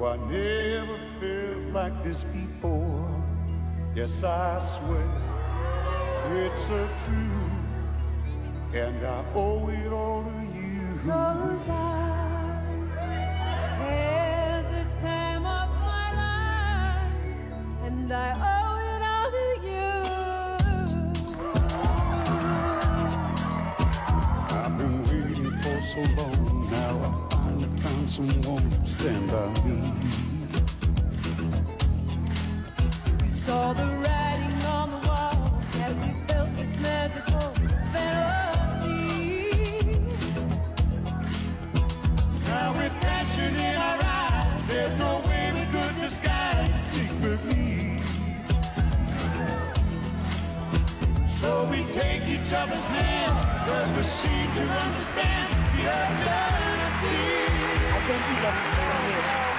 No, I never felt like this before. Yes, I swear it's a truth, and I owe it all to you. 'Cause I had the time of my life, and I owe it all to you. I've been waiting for so long. Now I finally found someone to stand by me. We saw the writing on the wall as we felt this magical fantasy. Now with passion in our eyes, there's no way we could disguise it secretly. So we take each other's hand, 'cause we seem to understand the urgency. I think he left it right here.